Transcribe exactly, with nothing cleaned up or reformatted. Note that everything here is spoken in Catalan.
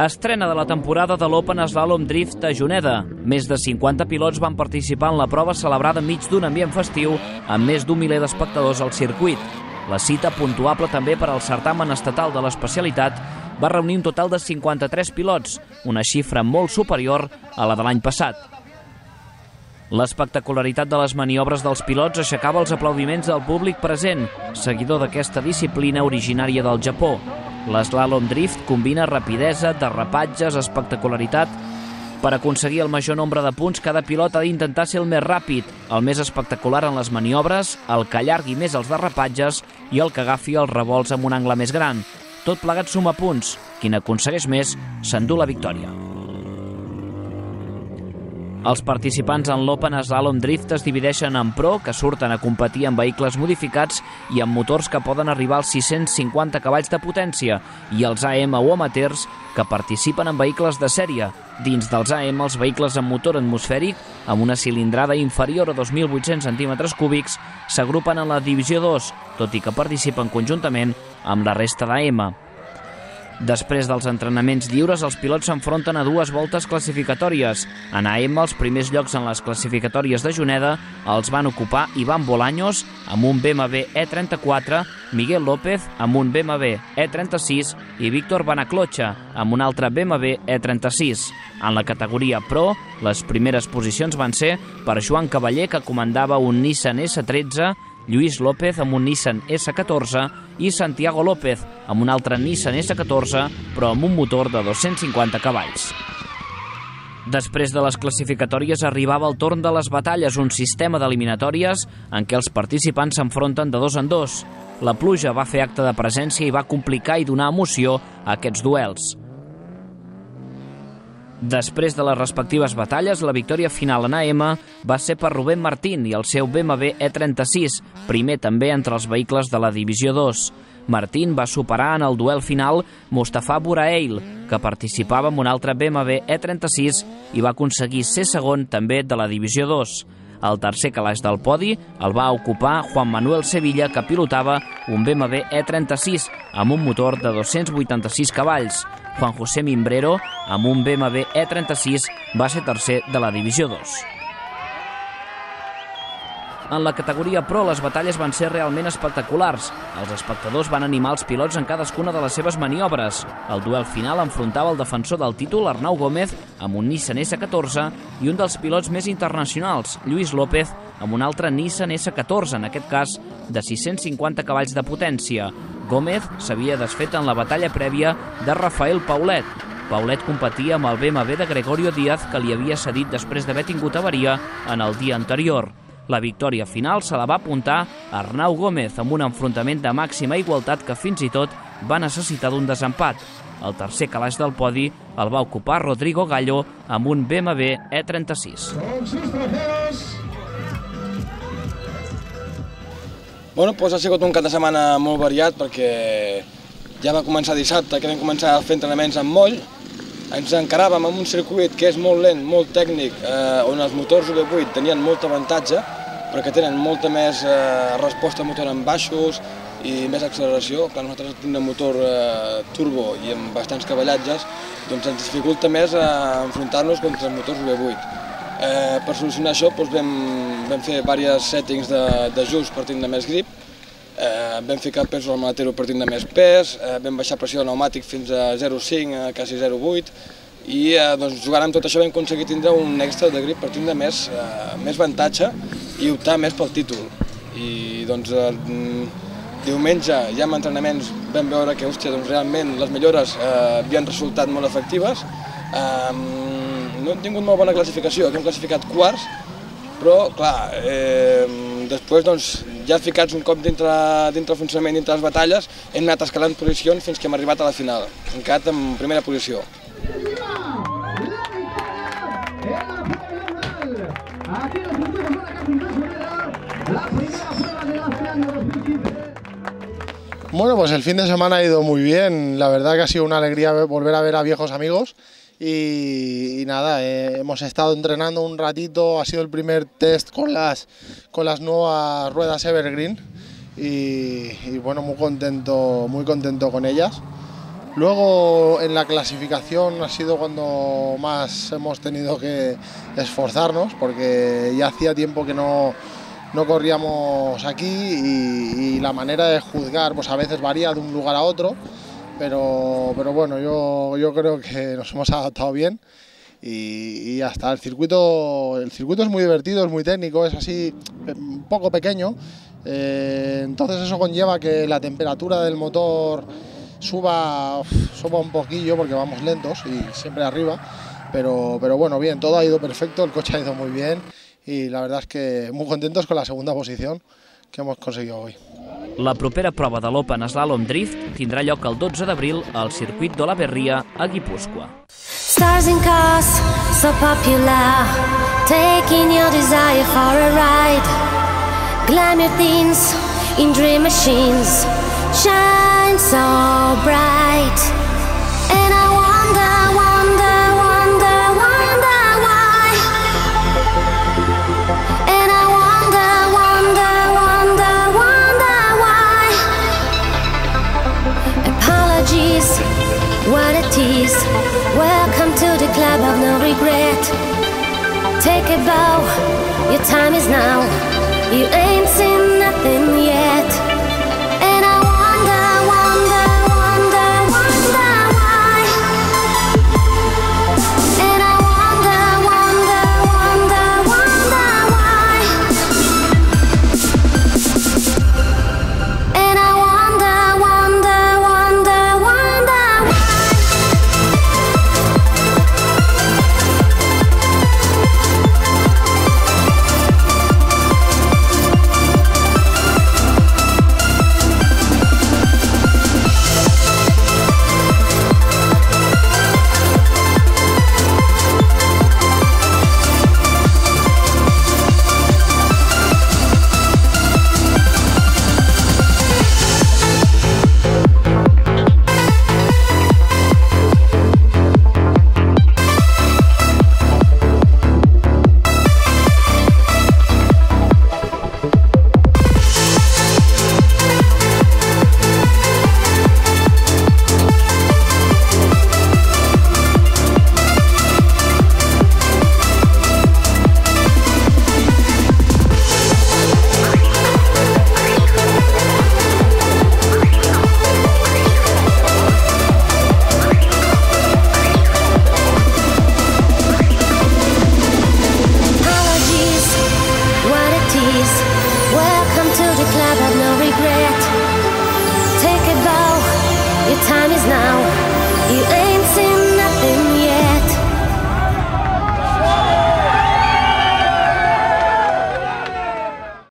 Estrena de la temporada de l'Open Slalom Drift a Juneda. Més de cinquanta pilots van participar en la prova celebrada enmig d'un ambient festiu amb més d'un miler d'espectadors al circuit. La cita, puntuable també per al certamen estatal de l'especialitat, va reunir un total de cinquanta-tres pilots, una xifra molt superior a la de l'any passat. L'espectacularitat de les maniobres dels pilots aixecava els aplaudiments del públic present, seguidor d'aquesta disciplina originària del Japó. L'Slalom Drift combina rapidesa, derrapatges, espectacularitat. Per aconseguir el major nombre de punts, cada pilot ha d'intentar ser el més ràpid, el més espectacular en les maniobres, el que allargui més els derrapatges i el que agafi els revolts amb un angle més gran. Tot plegat suma punts. Qui n'aconsegueix més s'endú la victòria. Els participants en l'Open Slalom Drift es divideixen en pro, que surten a competir amb vehicles modificats i amb motors que poden arribar als sis-cents cinquanta cavalls de potència, i els A M o amateurs, que participen en vehicles de sèrie. Dins dels A M, els vehicles amb motor atmosfèric, amb una cilindrada inferior a dos mil vuit-cents centímetres cúbics, s'agrupen en la divisió dos, tot i que participen conjuntament amb la resta d'A M. Després dels entrenaments lliures, els pilots s'enfronten a dues voltes classificatòries. En A M, els primers llocs en les classificatòries de Juneda els van ocupar Ivan Bolaños amb un B M W E trenta-quatre, Miguel López amb un B M W E trenta-sis i Víctor Banaclocha amb un altre B M W E trenta-sis. En la categoria Pro, les primeres posicions van ser per Joan Cavaller, que comandava un Nissan S tretze, Lluís López amb un Nissan S catorze i Santiago López amb un altre Nissan S catorze, però amb un motor de dos-cents cinquanta cavalls. Després de les classificatòries arribava el torn de les batalles, un sistema d'eliminatòries en què els participants s'enfronten de dos en dos. La pluja va fer acte de presència i va complicar i donar emoció a aquests duels. Després de les respectives batalles, la victòria final en A M va ser per Rubén Martín i el seu B M W E trenta-sis, primer també entre els vehicles de la divisió dos. Martín va superar en el duel final Mustafa Bourail, que participava amb un altre B M W E trenta-sis i va aconseguir ser segon també de la divisió dos. El tercer calaix del podi el va ocupar Juan Manuel Sevilla, que pilotava un B M W E trenta-sis amb un motor de dos-cents vuitanta-sis cavalls. Juan José Mimbrero, amb un B M W E trenta-sis, va ser tercer de la divisió dos. En la categoria Pro, les batalles van ser realment espectaculars. Els espectadors van animar els pilots en cadascuna de les seves maniobres. El duel final enfrontava el defensor del títol, Arnau Gómez, amb un Nissan S catorze, i un dels pilots més internacionals, Lluís López, amb un altre Nissan S catorze, en aquest cas de sis-cents cinquanta cavalls de potència. Gómez s'havia desfet en la batalla prèvia de Rafael Paulet. Paulet competia amb el B M W de Gregorio Díaz, que li havia cedit després d'haver tingut avaria en el dia anterior. La victòria final se la va apuntar Arnau Gómez amb un enfrontament de màxima igualtat que fins i tot va necessitar d'un desempat. El tercer calaix del podi el va ocupar Rodrigo Gallo amb un B M W E trenta-sis. Bueno, doncs ha sigut un cap de setmana molt variat, perquè ja va començar dissabte, que vam començar a fer entrenaments amb moll. Ens encaràvem amb un circuit que és molt lent, molt tècnic, eh, on els motors U V vuit tenien molt avantatge, perquè tenen molta més eh, resposta motor en baixos i més acceleració. Clar, nosaltres tenim un motor eh, turbo i amb bastants cavallatges, doncs ens dificulta més eh, enfrontar-nos contra els motors U V vuit. Eh, per solucionar això doncs vam, vam fer diversos settings d'ajust per tindre més grip, eh, vam ficar pesos al maletero per tindre més pes, eh, vam baixar pressió del pneumàtic fins a zero coma cinc, a quasi zero coma vuit, i eh, doncs, jugant amb tot això vam aconseguir tindre un extra de grip per tindre més, eh, més avantatge i optar més pel títol. I doncs eh, diumenge, ja amb entrenaments, vam veure que hòstia, doncs, realment les millores eh, havien resultat molt efectives. Eh, no hem tingut molt bona classificació, que hem classificat quarts, però clar, eh, després doncs, ja ficats un cop dintre, dintre el funcionament, dintre les batalles, hem anat escalant posicions fins que hem arribat a la final, hem quedat en primera posició. Bueno, pues el fin de semana ha ido muy bien, la verdad que ha sido una alegría volver a ver a viejos amigos y, y nada, eh, hemos estado entrenando un ratito, ha sido el primer test con las, con las nuevas ruedas Evergreen y, y bueno, muy contento, muy contento con ellas. Luego en la clasificación ha sido cuando más hemos tenido que esforzarnos, porque ya hacía tiempo que no, no corríamos aquí y, y la manera de juzgar pues a veces varía de un lugar a otro, pero, pero bueno, yo, yo creo que nos hemos adaptado bien y, y hasta el circuito, el circuito es muy divertido, es muy técnico, es así un poco pequeño, eh, entonces eso conlleva que la temperatura del motor Suba, suba un poquillo porque vamos lentos y siempre arriba, pero, pero bueno, bien, todo ha ido perfecto, el coche ha ido muy bien y la verdad es que muy contentos con la segunda posición que hemos conseguido hoy. La propera prova de l'Open Slalom Drift tindrà lloc el dotze d'abril al circuit de la Berria a Guipúscoa. Stars in cars, so popular, taking your desire for a ride. Glamour things in dream machines, shine so bright. And I wonder, wonder, wonder, wonder why. And I wonder, wonder, wonder, wonder why. Apologies, what a tease. Welcome to the club of no regret. Take a bow, your time is now. You ain't seen nothing yet.